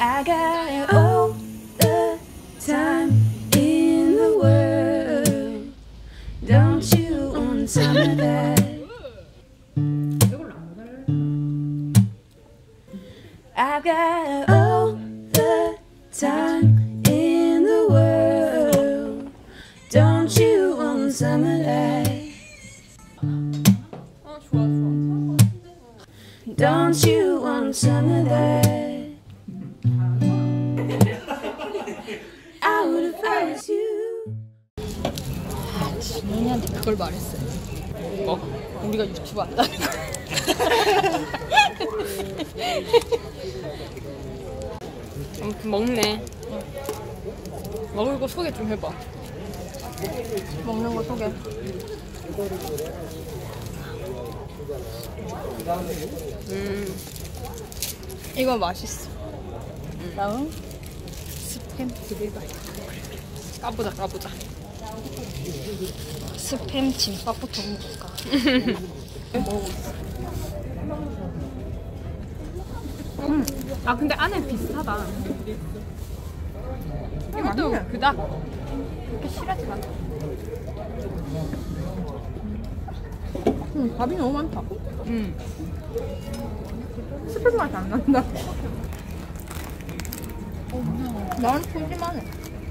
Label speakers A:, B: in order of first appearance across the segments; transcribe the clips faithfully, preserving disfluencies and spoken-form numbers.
A: I got all the time in the world. Don't you want some of that? I've got all the time in the world. Don't you want some of that? Don't you want some of that? I would have asked you.
B: 너희한테 그걸 말했어요. 뭐? 우리가 유튜브 한다. 아무튼 먹네. 먹을 거 소개 좀 해봐. 먹는 거 소개. 음, 이거 맛있어. 음. 다음 스팸 비빔밥. 까보자 까보자. 스팸 김밥부터 먹을까? 먹고 있어. 음. 아 근데 안에 비슷하다. 이것도 그닥 그렇게 실하지 않아. 음, 밥이 너무 많다. 음. 스팸 맛이 안 난다. 나는 푸짐하네.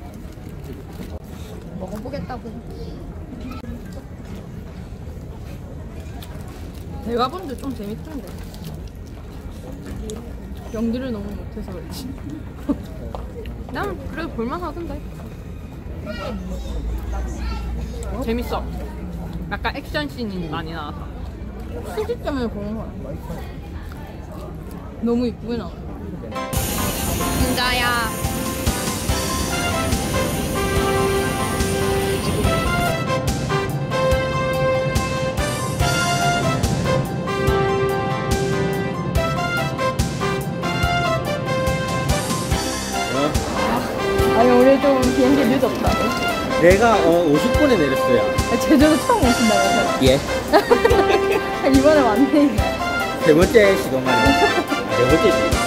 B: 먹어보겠다고. 내가 본데 좀 재밌던데. 연기를 너무 못해서 그렇지. 난 그래도 볼만하던데. 어? 재밌어. 약간 액션씬이 많이 나와서. 수지 때문에 보는 거야. 너무 이쁘게 나와. 진짜야. 아니 우리 좀 비행기 늦었다.
C: 내가 어, 오십 분에 내렸어요.
B: 아, 제주도 처음 오신다면서요?
C: 예.
B: 이번에 왔네.
C: 세 번째 시간만에. 네 번째 시간.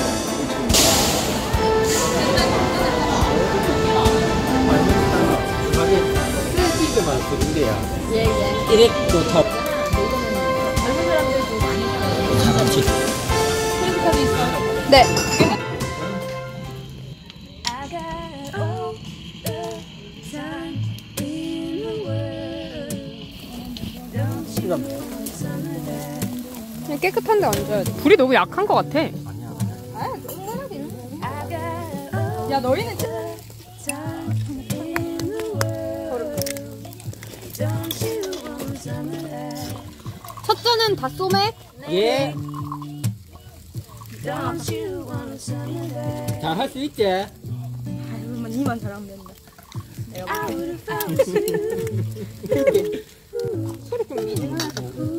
C: 스티브만 쓰는데요.
B: 예예.
C: 일액도 top.
B: 젊은 사람들도 많이 써요.
C: 다 같이.
B: 크레딧카드 있어? 네. 그냥 깨끗한 데 얹어야 돼. 불이 너무 약한 것 같아.
C: 아니야, 아니야.
B: 아, 끈끈하긴. 야, 너희는 첫째는 다 소맥?
C: 예. 잘 할 수 있지?
B: 아유, 니만 잘하면 된다. 내가
C: 이렇게.
B: 소리 좀 미지근하다.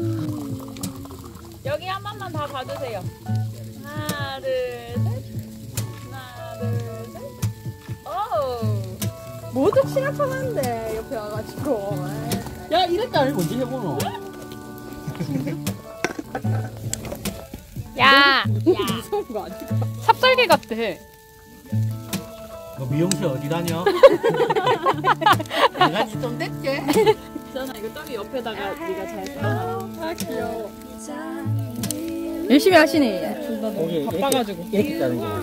B: 여기 한 번만 다 봐주세요. 하나, 둘, 셋. 하나, 둘, 셋. 오. 모두 취약하는데 옆에 와가지고.
C: 야, 이랬다. 언제 해보노?
B: 야, 무서운 거 아니야? 삽살개 같아.
C: 너 미용실 어디 다녀? 내가 좀 뗐지?
B: 있잖아, 이거 떡이 옆에다가 네가 잘 써놔. 아, 귀여워. 열심히 하시네.
C: 거기
B: 바빠가지고.
C: 이렇게 자른 거.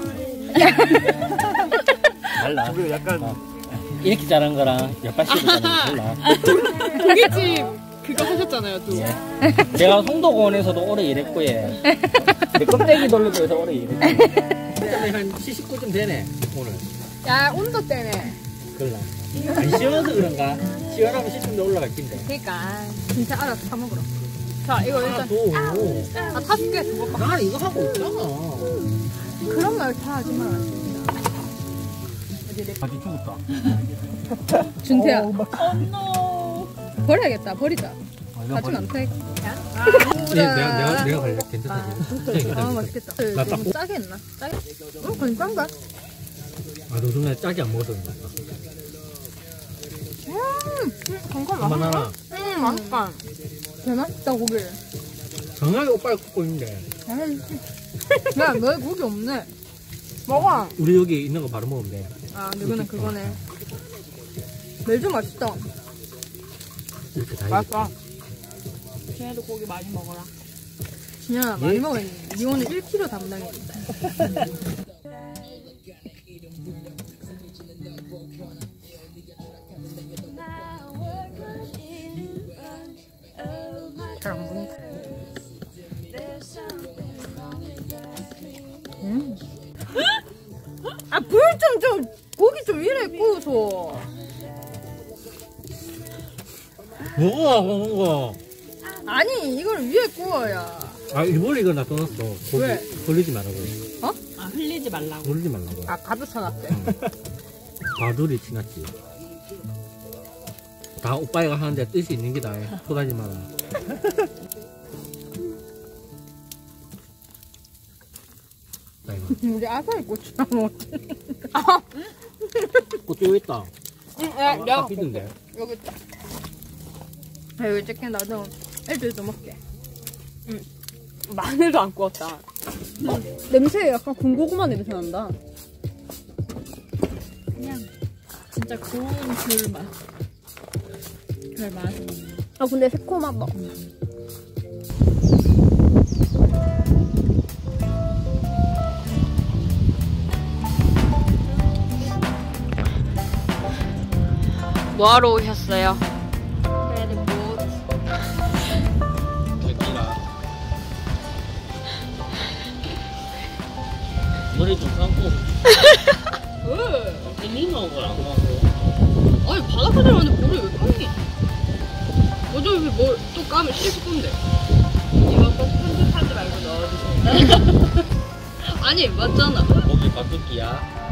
C: 달라.
D: 우리 약간
C: 어. 이렇게 자른 거랑 옆발식으로 자른 거 달라.
B: 고깃집 그거 하셨잖아요, 또.
C: 예. 제가 송도공원에서도 오래 일했고, 예. 내 껍데기 돌리고 해서 오래 일했고. 한 칠십구쯤 되네, 오늘.
B: 야, 온도 때문에.
C: 그럴라. 안 시원해서 그런가? 시원하면 칠십 도 올라갈 텐데.
B: 그니까. 진짜 알아서 사 먹으러. 자, 이거 일단.
C: 또.
B: 아, 다섯 개 두 번.
C: 나 이거 하고 있잖아.
B: 그런 말 다 하지 마.
C: 아직 죽었다.
B: 준태야. 어, 노. 버려야겠다. 버리자. 가지면 안 돼.
C: 네, 내가, 내가, 내가 갈래. 괜찮다.
B: 아, 맛있겠다.
C: 나 딱.
B: 너무 짜게 했나? 짜게? 어, 괜찮다.
C: 아, 너 정말 짜게 안 먹어서 그런가?
B: 음, 건강
C: 한번
B: 맛있다.
C: 하나.
B: 음, 맛있다. 개 맛있다, 고기를.
C: 정말 오빠가 굽고 있는데.
B: 야, 너희 고기 없네. 먹어.
C: 우리 여기 있는 거 바로 먹으면 돼.
B: 아, 누구는 그거네. 매주 맛있다.
C: 이렇게 다
B: 맛있어.
A: 쟤네도 고기 많이 먹어라.
B: 진현아, 많이
C: 예?
B: 먹었니? 니 오늘 일 킬로그램 담당했는데. 잘 안 보인다. 음. 아, 불 좀, 좀, 고기 좀 이래 구워서.
C: 먹어, 먹어.
B: 아니, 이걸 위에 구워야.
C: 아, 일본에 이거 놔둬놨어. 고기
B: 왜?
C: 흘리지 말라고.
B: 어?
A: 아, 흘리지 말라고.
C: 흘리지 말라고.
B: 아, 가득 쳐놨대.
C: 바둘이 지났지. 다 오빠가 하는데 뜻이 있는 게다. 소다지 마라.
B: 우리 아사히 고추장 먹었지.
C: 고추 여기 있다.
B: 응, 야, 내가
C: 비든데.
B: 여기 있다. 야, 여기 치킨 나도 애들도 먹게.
A: 마늘도 안 구웠다.
B: 냄새 약간 군고구마 냄새 난다.
A: 그냥 진짜 고운 귤 맛. 별 맛이.
B: 아, 근데 새콤하다.
A: 뭐하러 오셨어요?
C: 새끼가. 머리 좀 감고.
A: 왜?
C: 땡기는 걸안 감고.
A: 아니 바닷가 들어가는데 머리 왜 감니? 어차피 뭘또 까면 씻을 건데. 이거 꼭 편집하지 말고 넣어주세요. 아니 맞잖아.
C: 목이 바뀌기야.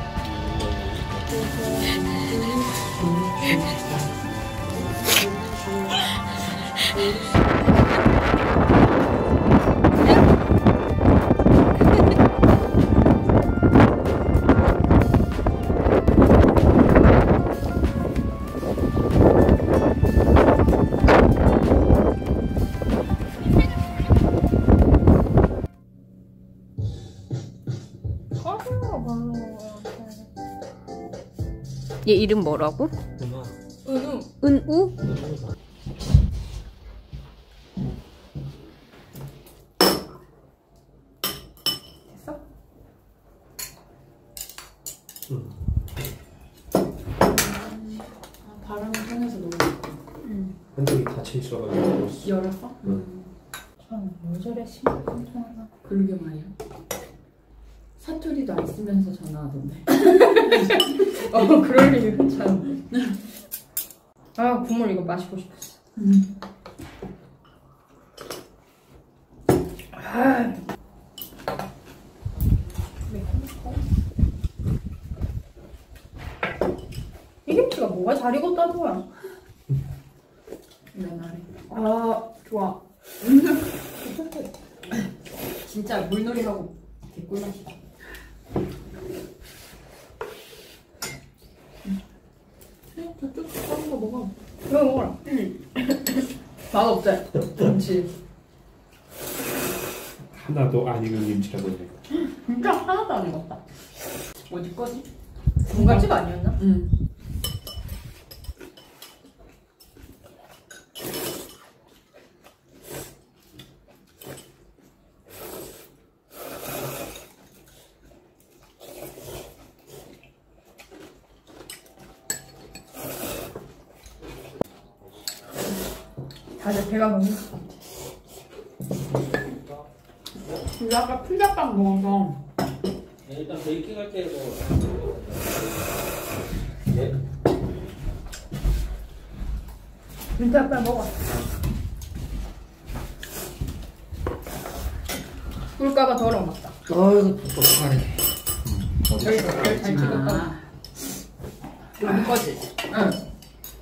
B: 얘 이름 뭐라고?
A: 은우.
B: 은우? 됐어?
C: 응.
A: 아, 바람이 통해서 너무 좋다.
C: 한쪽이 닫혀 있어가지고.
A: 열었어?
C: 응.
A: 참왜 저래 심각하구나. 그러게 말이야. 사투리도 안 쓰면서 전화하던데.
B: 어, 그럴 리가 참. 아, 국물 이거 마시고 싶었어.
A: 음.
B: 아. 이 김치가 뭐가 잘 익었다는 거야?
A: 내 말에.
B: 아, 좋아.
A: 진짜 물놀이하고 개꿀맛이다. 저쪽 다른 거 먹어.
B: 이거 먹어라. 응. 맛 어때? 김치.
D: 하나도 안 익은 김치라고 해.
B: 진짜 하나도 안 익었다.
A: 어디 거지?
B: 분갈집 아니었나?
A: 응.
B: 다들 배가 너무 고파.
A: 우리 아까 피자빵 먹어서
C: 일단 베이킹 할 때 뭐. 네?
B: 진짜 빨리 먹어. 꿀까봐 더러워 맞다.
C: 어이구, 똑똑하네.
B: 여기서 잘 찍었다.
A: 우리 거지?
B: 응.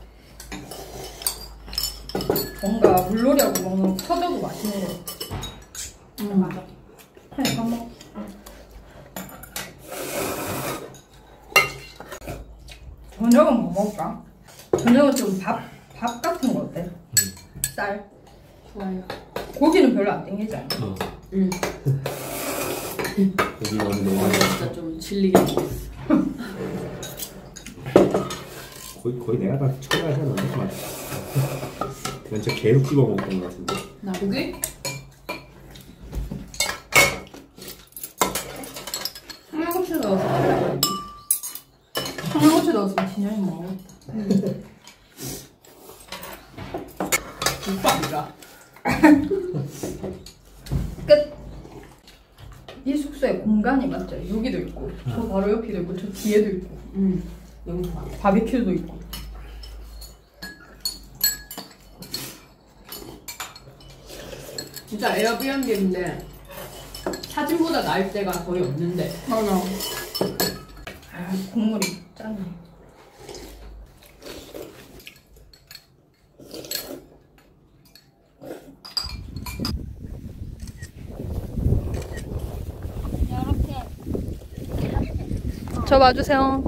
B: 뭔가 물놀이하고 먹는 거 터져도 맛있는 거.
A: 응 맞아.
B: 해, 밥 먹어. 저녁은 뭐 먹을까? 저녁은 좀 밥, 밥 같은 거 어때? 쌀.
A: 좋아요.
B: 고기는 별로 안 땡기지 않아?
C: 어.
A: 응.
D: 고기 너무
A: 오늘
D: 너무
A: 진짜 좀 질리게 생겼어.
D: 거의 거의 내가 다 처리하지 않았나? 맞아. 그냥 진짜 계속 찍어 먹었던 것 같은데.
A: 나고기? 청양고추 넣어서 끓여버리니? 청양고추 넣었으면 진영이 먹었다. 국밥이가. 끝. 이 숙소에 공간이 맞죠? 여기도 있고, 저 바로 옆에도 있고, 저 뒤에도 있고. 응. 너무 좋아. 바비큐도 있고. 진짜 에어비앤비인데 사진보다 나을 때가 거의 없는데. 맞아. 아, 국물이 짠해.
B: 저 봐주세요.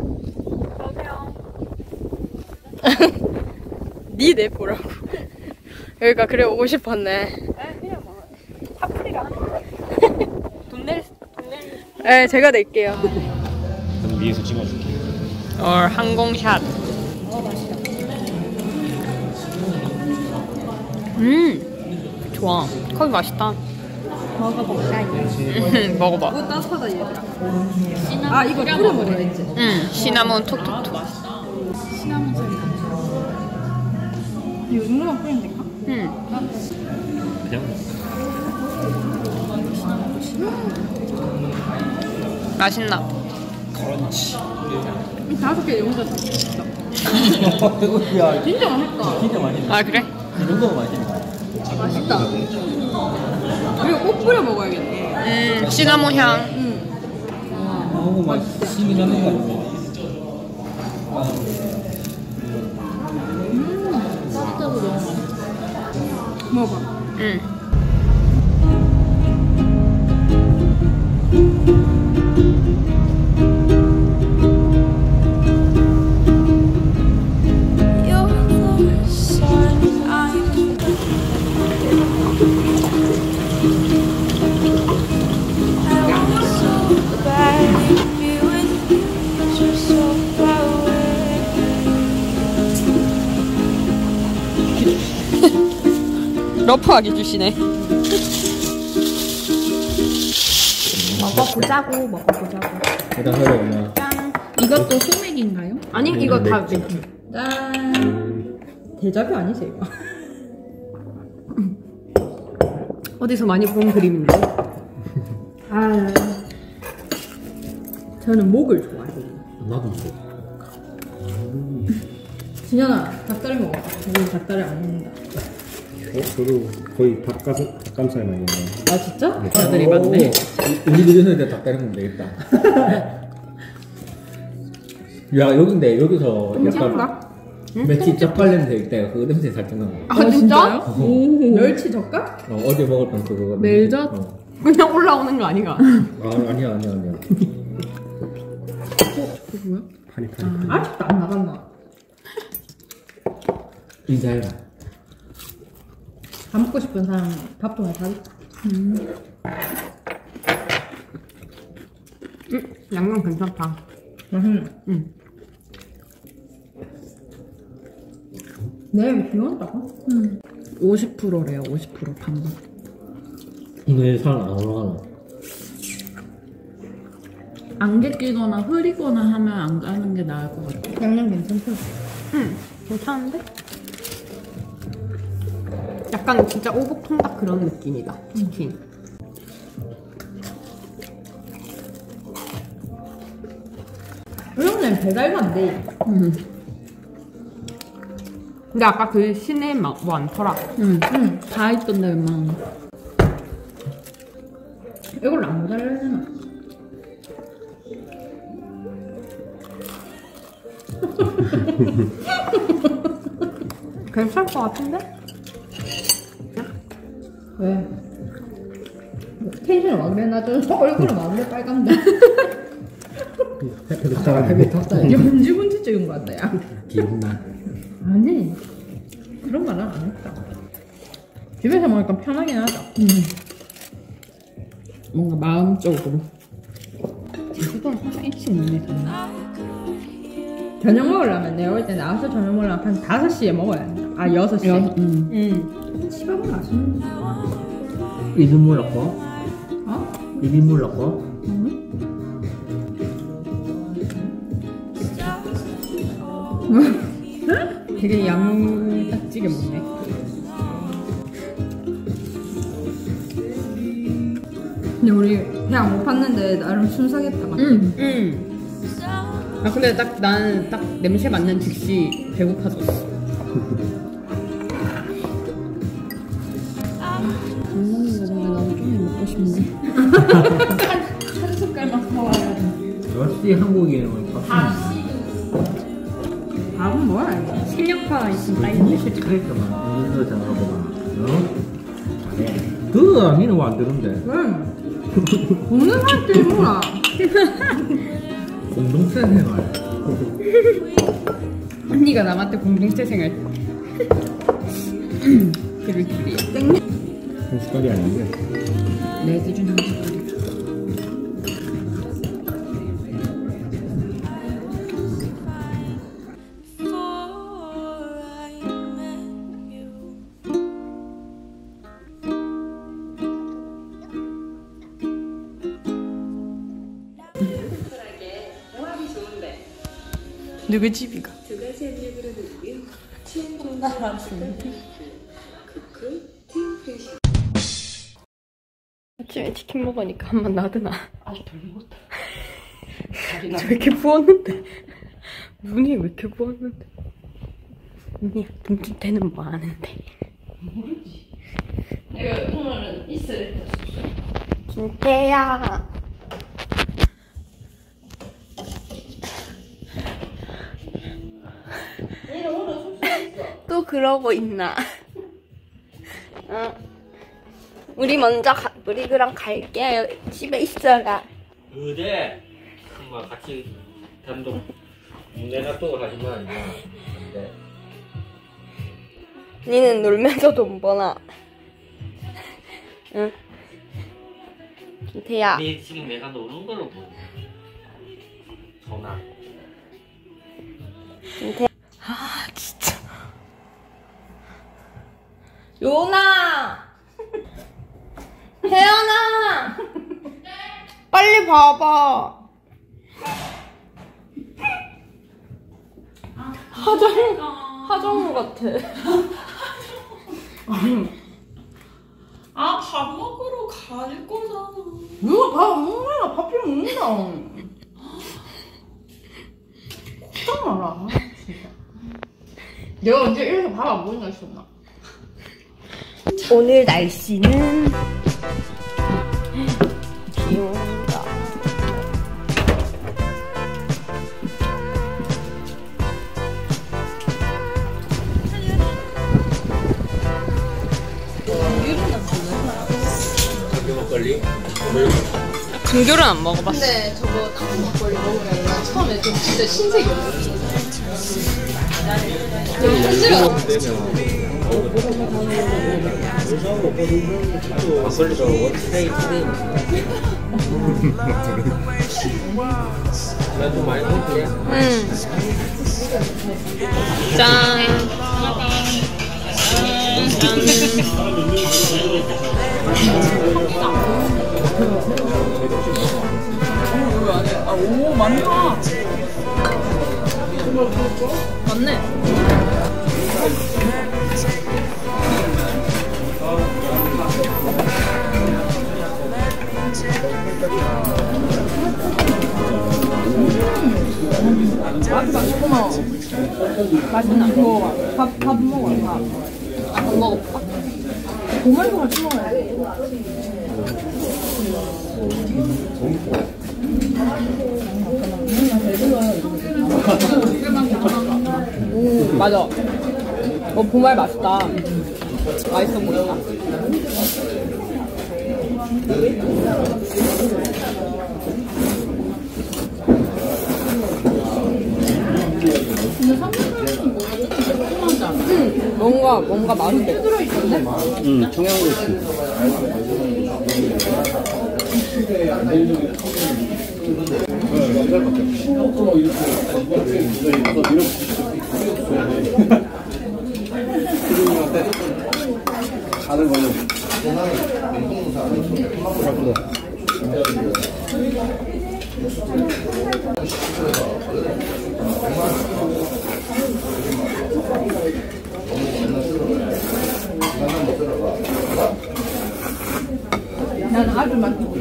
B: 니내 보라고. 여기가 그래 오고 싶었네.
A: 그냥 뭐 사투리가 돈 낼, 돈 낼.
B: 네, 제가 낼게요.
D: 그럼 위에서 찍어줄게.
B: 어, 항공샷.
A: 어, 맛있다.
B: 음, 좋아. 커피 맛있다.
A: 먹어볼까?
B: 음, 먹어봐.
A: 이거 따뜻하다 얘들아. 아 이거 뿌려 먹어야지.
B: 음, 시나몬 톡톡톡.
A: 시나몬 소리. 이거 정도만 뿌리면 될까?
B: 음,
D: 그냥
B: 맛있나?
D: 크런치.
A: 이 다섯 개 혼자 다 먹었어.
C: 야,
A: 진짜 맛있다.
C: 진짜 맛있네.
B: 아, 그래?
C: 이 정도면 맛있네.
A: 맛있다. 이거 꼭 뿌려 먹어야겠네.
B: 음, 시나몬 향.
A: 응.
C: 너무 맛있어. 신이 나는 거 같네.
A: 따뜻하고 너무 맛있어. 먹어봐.
B: 음. 러프하게 주시네.
A: 먹어보자고, 먹어보자고.
C: 일단 서로 오나.
A: 짠. 이것도 소맥인가요? 아니,
D: 음,
A: 이거 다
D: 맥주.
A: 맥주. 짠. 대자뷰 아니지, 이거? 어디서 많이 본 그림인데? 아, 저는 목을 좋아해요.
C: 나도 있어.
A: 진현아, 닭다리 먹어. 우리 닭다리 안 먹는다.
D: 어? 저도 거의 닭가슴, 닭감살만 있는 거.
A: 아, 진짜?
C: 아들이 맞네. 우리 집에서 닭다리 먹으면 되겠다. 야, 여긴데, 여기서 약간
A: 짱가?
C: 멸치 젓갈 냄새 있다. 그 냄새 살짝 나는 거.
A: 아, 진짜요?
C: 어.
A: 멸치 젓갈?
C: 어, 어제 먹었던 그거.
A: 멜젓?
C: 어.
A: 그냥 올라오는 거 아니가?
C: 아, 아니야, 아니야, 아니야.
A: 그거 뭐야?
D: 파니 파니 파니.
A: 아직도 안 나갔나?
C: 인사해라.
A: 밥 먹고 싶은 사람 밥도 많이 사줬다. 음. 음, 양념 괜찮다. 음. 음. 내일 비 온다고? 음. 오십 퍼센트래요, 오십 퍼센트 반반.
C: 오늘 살 안 올라가나?
E: 안개 끼거나 흐리거나 하면 안 가는 게 나을 것 같아.
A: 양념 괜찮죠?
E: 응, 괜찮은데? 약간 진짜 오복통닭 그런 느낌이다, 치킨.
A: 이런데 배달만데.
E: 음. 근데 아까 그 시내 막 많더라. 응,
A: 응.
E: 다 있던데 막.
A: 이걸 안 배달해야 되나?
E: 괜찮을 것 같은데?
A: 왜? 뭐 텐션 막 그래 나죠? 얼굴은 막 그래 빨간데.
C: 햇빛 덕다, 햇빛 덕다.
A: 이게 문지문지 찍은 거 같다 야.
C: 기분나.
A: 아니 그런 말은 안 했다. 집에서 먹으니까 편하긴 하다.
E: 뭔가 마음적으로.
B: 수동 항상 일찍 먹네. 저녁 먹으려면 내가 볼 때 나와서 저녁 먹으려면 한 다섯 시에 먹어야 돼. 아 여섯 시.
E: 응.
B: 응. 치밥은 맛있는데.
C: 일 인분 넣고?
B: 어?
C: 일 인분 넣고?
B: 되게 양딱지게 먹네. 근데 우리 그냥 못 팠는데 나름 순삭했다 맞지?
E: 응.
B: 응. 아 근데 딱 나는 딱 냄새 맡는 즉시 배고파졌어. 밥 먹는 거 보면 나도 좀 먹고 싶네.
E: 한 숟갈만 사와가지고.
C: 역시 한국인은 밥.
B: 밥은 뭐야 이거? 실력파가 있으면 빨리
C: 이십 그랬더만 이거 잘하고만. 어? 잘해. 그 니는 왜 안 되는데?
B: 응. 먹는 사람들이 뭐라.
C: 공동체 생활.
B: 언니가 남한테 공동체 생활. 그럴 줄이야.
D: 한 숟갈이 아닌데.
B: 내 기준 한 숟갈이야. 누구 집이가? 아침에 치킨 먹으니까 한 번 나드나?
E: 아직 덜 먹었다.
B: 저 왜 이렇게 부었는데? 눈이 왜 이렇게 부었는데? 언니 김준태는 뭐 아는데?
E: 모르지. 내가 오늘은 있어야 돼.
B: 준태야. 또 그러고 있나? 어. 우리 먼저 가, 우리 그럼 갈게요. 집에 있어라.
C: 그래. 엄마 같이 단독 내가 또 하지만 안 돼.
B: 니는 놀면서 돈 버나? 응? 준태야.
C: 네 지금 내가 노는 거로 보여. 전화.
B: 준태. 아 진짜. 요나. 혜연아. 빨리 봐봐. 하정 하정우 같아.
E: 아, 밥 먹으러 갈 거잖아.
B: 누가 밥 먹나? 밥 필요 없나? 걱정 마라. 진짜. 내가 언제 이렇게 밥 안 먹는다 했었나? 오늘 날씨는 비 온다.
C: 막걸리.
B: 감귤은 안 먹어봤어.
A: 근데 저거 땅콩 막걸리 먹으면 나 처음에 좀 진짜 신세계였어.
C: 막걸리가 원스테이 나도 많이 먹을게.
B: 응. 짠.
E: 아, 오, 많다.
B: 맞네. 맛있나? 먹어봐. 밥, 밥 먹어. 밥. 아, 밥 먹어볼까? 고말도 같이 먹어야 돼. 음, 맞아. 어, 보말 맛있다. 맛있어 보인다. 응, 뭔가, 뭔가 맛은 돼.
C: 응, 청양고추.
D: 다른 거는
B: 난 아주 많고.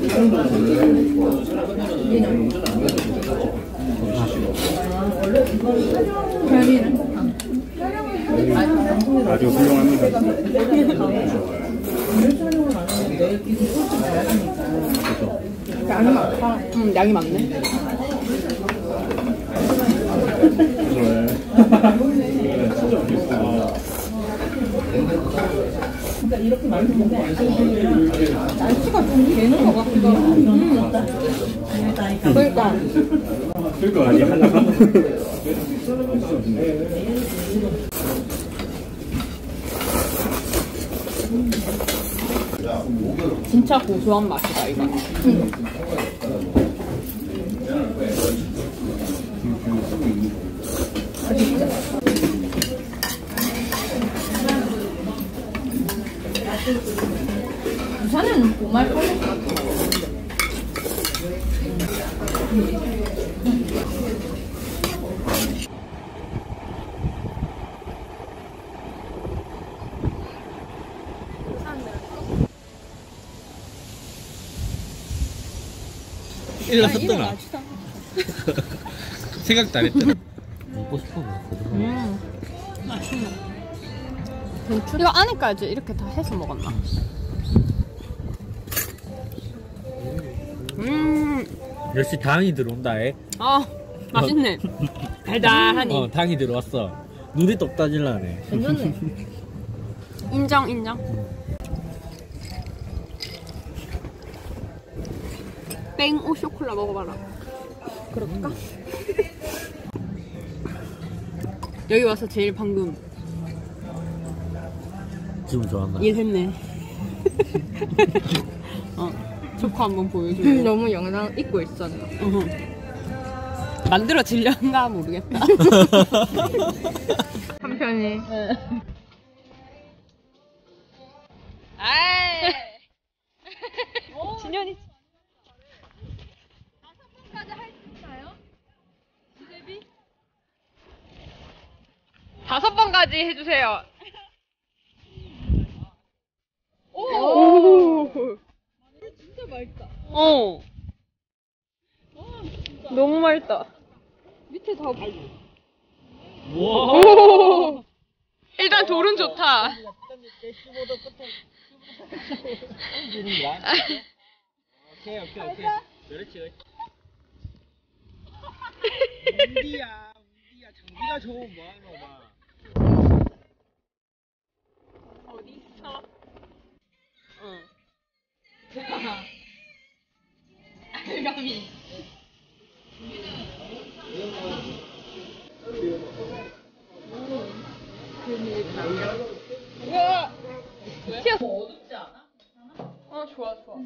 B: 현이는?
D: 아주 훌륭합니다.
B: 양이 많다.
A: 음, 양이 많네.
B: 날씨가 좀 되는 것 같기도 하고. 음. 그러니까.
D: 그러니까 아니 하려고.
A: 진짜 고소한 맛이다 이거. 음.
B: 부산에는 보말 팔릴 것 같아.
C: 일났었더라. 생각도 안 했더라. 먹고 싶어.
A: 음. 맛있네. 이거 안에까지 이렇게 다 해서 먹었나? 음.
C: 역시 당이 들어온다. 에.
A: 아, 맛있네. 달달하니.
C: 어, 당이 들어왔어. 눈이 똑 따질라네.
B: 괜찮네.
A: 인정, 인정. 뺑 오 쇼콜라 먹어봐라. 그럴까? 여기 와서 제일 방금
C: 지금 좋았나?
A: 일했네. 어, 조커 한번 보여줘.
B: 너무 영상 잊고 있었나?
A: 만들어지려나 모르겠다.
B: 한편이.
A: 아이. 진현이. 다섯 번까지 해주세요. 오. 진짜 맛있다. 어. 너무 맛있다. 밑에 다. 오. 일단 돌은 좋다.
C: 오케이 오케이 오케이. 그렇지 그렇지. 운디야 운디야 장비가 좋은 뭐하노 봐.
A: 어딨어? 응. 알감이. 우와! 튀어. 어둡지 않아? 어, 좋아, 좋아.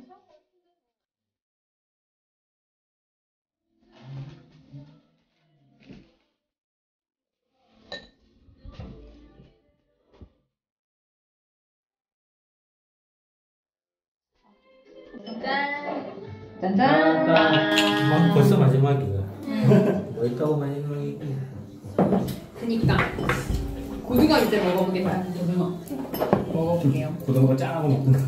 B: 짠! 짠!
C: 벌써 마지막이야. 뭐 있다고 마지막이야.
A: 그니까. 고등어 이제 먹어보겠다. 고등어. 먹어볼게요.
D: 고등어가 짠하고 먹구나.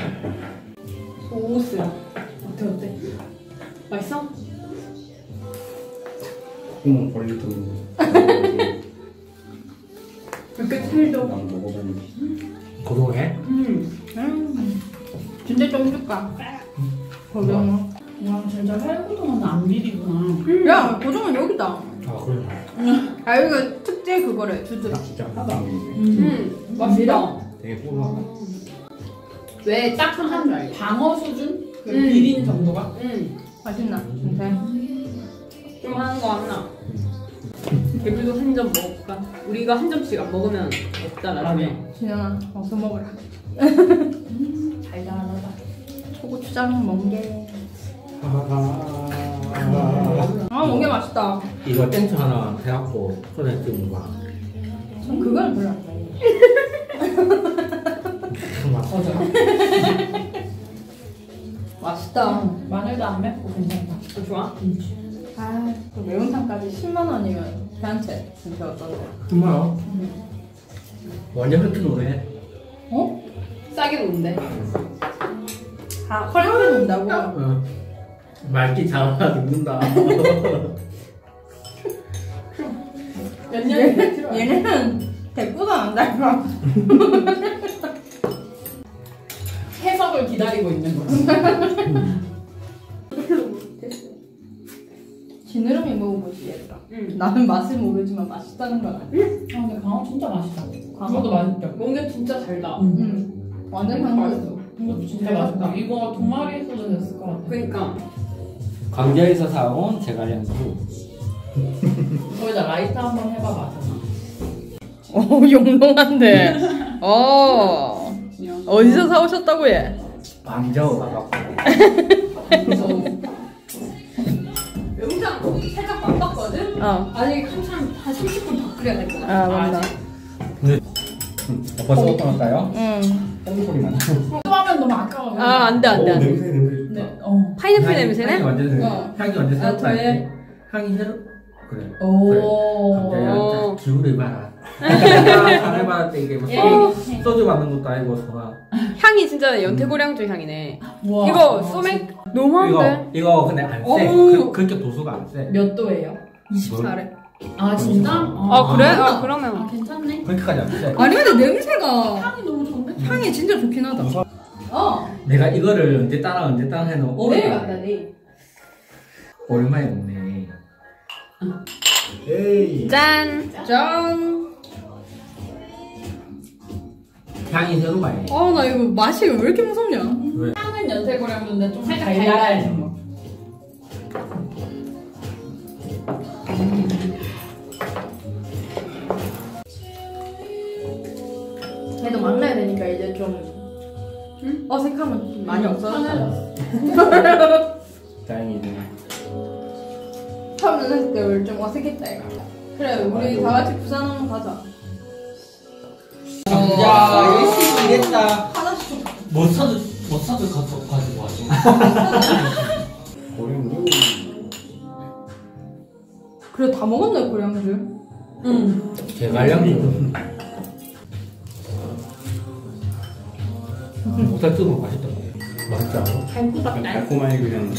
A: 소스. 어때, 어때? 맛있어?
D: 콧구멍 벌리던
B: 이렇게 살도.
D: 난 먹어봤는데.
C: 고등어해?
B: 음. 음. 진짜 좀 줄까? 고등어.
E: 와 진짜 살고동은 안 비리구나.
B: 야, 고등어 여기다.
C: 아 그래.
B: 아, 여기가 특제 그거래, 두드라.
D: 진짜 하나도 안 먹는데.
A: 음, 맛있다.
D: 되게 뽀얗다.
A: 왜 딱한 줄 알지?
E: 방어 수준? 그
A: 음.
E: 비린 정도가?
A: 응.
B: 맛있나? 진짜?
A: 좀 하는 거 안 나. 개불도 한 점 먹을까? 우리가 한 점씩 안 먹으면 없다 나중에.
B: 진영아, 어서 먹어라.
E: 달달하다.
B: 초고추장 멍게.
D: 하하.
B: 아 멍게 맛있다.
C: 이거 땡초 하나 해갖고 손에 찍은 거.
B: 전 그건 별로 안 좋아해요.
C: 막 꺼져.
B: 맛있다.
E: 마늘도 안 맵고 괜찮다.
B: 또 좋아? 아, 또 매운탕까지 십만 원이면 괜찮지? 진짜 어떤데?
C: 정말요? 완전 흑인 노래.
B: 어? 싸게 놓는데? 아, 헐헐 놓는다고?
C: 어. 말기 잘하나 죽는다.
B: 몇 년? 얘네는 대꾸도 안 달고
E: 해석을 기다리고 있는 거야.
B: 지느러미 먹어보지 얘들아. 응. 나는 맛을 모르지만 맛있다는 건 알아.
E: 아 근데 광어 진짜 맛있다. 광어도 맛있다.
B: 멍게 진짜 달다.
E: 응.
B: 응. 완전 향긋했어.
E: 이것도 진짜 맛있다. 이거 두 마리 있어도 됐을 것 같아.
B: 그니까.
C: 광주에서 사온 제갈량수.
E: 거기다 라이트 한번 해봐봐.
B: 오, 용롱한데. 어. 어디서 사오셨다고 해?
C: 광저우 가갖고.
B: 영상 살짝 바빴거든? 어. 아직 한참 한 삼십 분 더 끓여야 될 것 같아. 아, 맞다.
C: 근데 오빠 소금 할까요?
B: 응.
C: 똥소리만.
E: 소화면 너무 아까워.
B: 아, 안 돼, 안 돼,
D: 오,
B: 안 돼.
D: 냄새 냄새.
E: 네. 어.
B: 파인애플 냄새네?
C: 향이 완전 새롭.
B: 어.
C: 향이 완전
B: 아,
C: 새롭다.
B: 저의-
C: 이렇게. 향이 새롭. 그래.
E: 오.
C: 갑자기 기울을 봐라. 하늘 받을 때 이게 뭐 소주, 소주 받는 것도 아니고 소화.
B: 향이 진짜 연태고량주 향이네.
E: 우와.
B: 이거 소맥 너무한데?
C: 이거 이거 근데 안 세.
B: 어우.
C: 그, 그렇게 도수가 안 세.
E: 몇 도예요?
B: 이십사 래.
E: 아 진짜?
B: 아, 그래? 아,
E: 아
B: 그러면.
E: 괜찮네.
C: 그렇게까지 안 세.
B: 아니, 근데 냄새가.
E: 향이 너무 좋은데?
B: 향이 진짜 좋긴 하다. 어.
C: 내가 이거를 언제 따라 언제 따라 해놓은
B: 내일 간다, 내일.
C: 오랜만에 먹네.
D: 에이.
B: 짠! 짠!
C: 향이 새로워요.
B: 아, 나 이거 맛이 왜 이렇게 무섭냐?
E: 향은 연태고량주인데 좀
B: 살짝
E: 달달.
B: 달달. 얘도 만나야 되니까 이제 좀 어색함은 많이 없어졌어.
C: 다행이네.
B: 처음 만났을 때 우리 좀 어색했다 이거. 그래, 우리 다 같이 부산 한번 가자.
C: 야 열심히 일했다.
B: 하나씩 좀.
C: 못 사도 못 사도 가서 가지고 와줘.
D: 고량주.
B: 그래, 다 먹었네, 고량주. 응.
C: 제갈량주. 못살 뜨면 맛있다.
D: 맛있지 않아?
B: 달콤하다.
D: 달콤하게 그냥.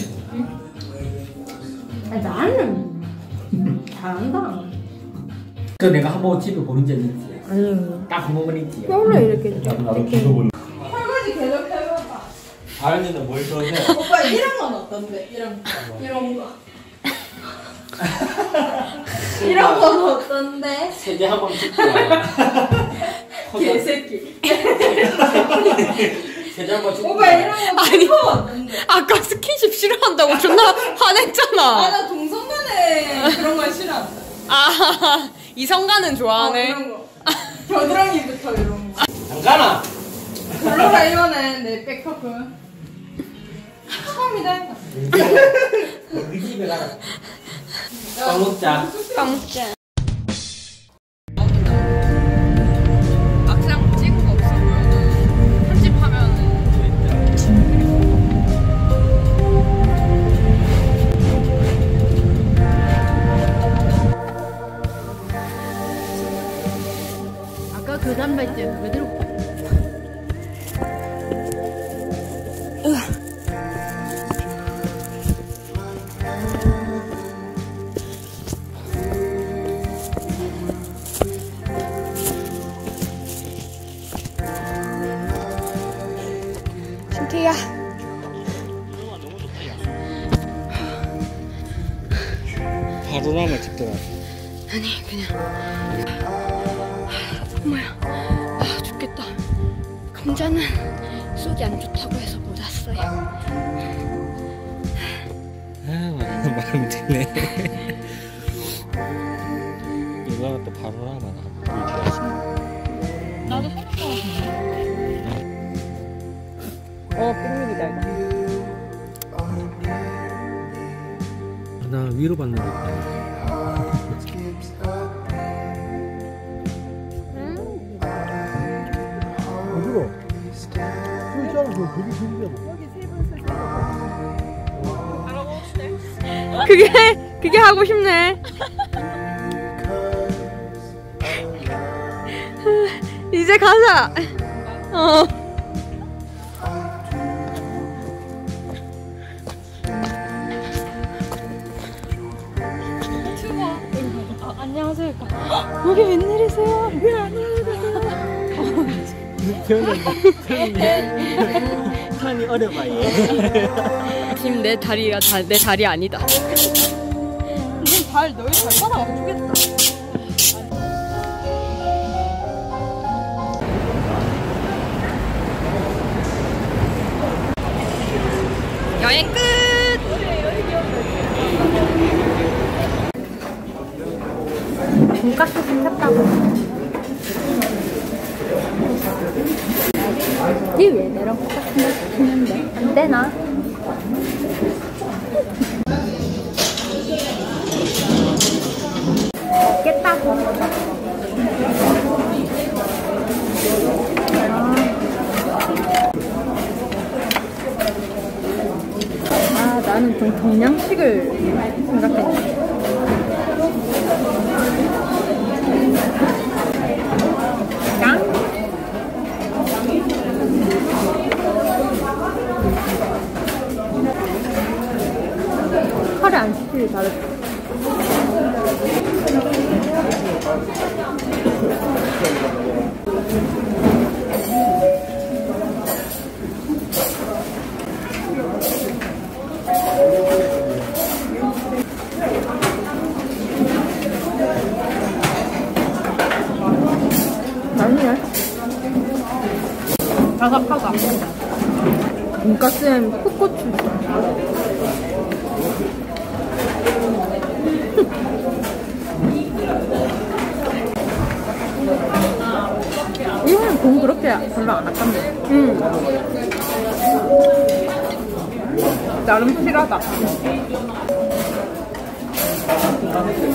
B: 아, 나는 잘한다.
C: 그 내가 한 번 집에 보는 적이 있지.
B: 아니,
C: 딱 한 번만 있지.
B: 원래 이렇게
D: 나도 나도 기도
B: 설거지 계속 해봐봐.
C: 다현이는 뭘 좋아해?
B: 오빠 이런 건 어떤데? 이런 거. 이런 거. 이런 건 어떤데?
C: 세제 한 번 찍고.
B: 개새끼.
C: 세제 한 번 찍고.
B: 오빠 이런 거
A: 아니.
B: 어떤데?
A: 아까 스킨십 싫어한다고 존나 화냈잖아.
B: 아, 나 동성간에 그런 건 싫어.
A: 아, 이성가는
B: 어,
A: 좋아하네.
B: 이런 거. 겨드랑이부터 이런 거.
C: 안 가나?
B: 별로라 이거는 내 백커프. 처음이다.
C: 우리 집에 가라. 밥 먹자.
A: 깜짝. 막상 찍은 거 없어 보여도 편집하면 아까 그 단발증 왜 들고? 신태야.
C: 파도나무 찍더라.
A: 아니 그냥 뭐야 아 죽겠다. 감자는 속이 안 좋다고 해서 못 왔어요.
C: 아, 말하면 말하면 되네. 이거는 또 파도나무
E: 나도 생각하고
B: 어, 빅밀이다 이거.
C: 위로받는 거.
F: 어디로? 술잔을 그 되게 힘들어.
B: 그게 그게 하고 싶네. 이제 가자. 어. 아, 안녕하세요. 여기 웬일이세요? 왜 안녕하세요?
C: 저는 산이 어려봐요.
A: 지금 내 다리가 다, 내 다리 아니다.
B: 무슨 발 너희 발바닥 아프겠다.
A: 여행 끝!
B: 돈가스 시켰다고. 이왜 내랑 똑같은 거 시키는데 안 되나? 먹겠다고. 아, 나는 좀 동양식을 생각했네. 양? 카레 안 시키길 잘했어. 아니야. 바삭바삭. 돈가스엔 풋고추. 이거는 돈 그렇게 별로 안 아깝네. 응. 나름 실하다.